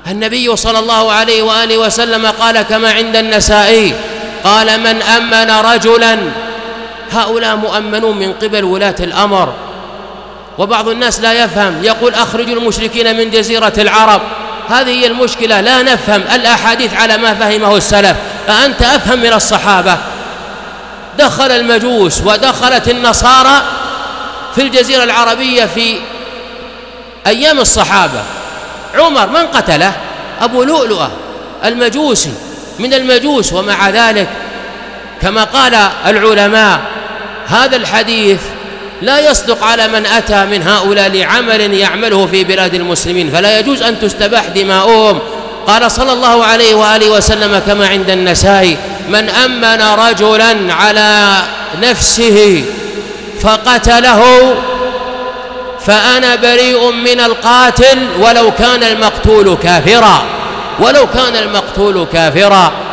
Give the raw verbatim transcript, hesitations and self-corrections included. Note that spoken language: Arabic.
النبي صلى الله عليه وآله وسلم قال كما عند النسائي قال من أمن رجلا، هؤلاء مؤمنون من قبل ولاة الأمر. وبعض الناس لا يفهم، يقول أخرجوا المشركين من جزيرة العرب. هذه هي المشكلة، لا نفهم الأحاديث على ما فهمه السلف. أنت أفهم من الصحابة، دخل المجوس ودخلت النصارى في الجزيرة العربية في أيام الصحابة. عمر من قتله؟ أبو لؤلؤة المجوسي من المجوس. ومع ذلك كما قال العلماء هذا الحديث لا يصدق على من أتى من هؤلاء لعمل يعمله في بلاد المسلمين، فلا يجوز أن تستباح دماؤهم. قال صلى الله عليه وآله وسلم كما عند النسائي من أمن رجلا على نفسه فقتله فأنا بريء من القاتل ولو كان المقتول كافرا، ولو كان المقتول كافرا.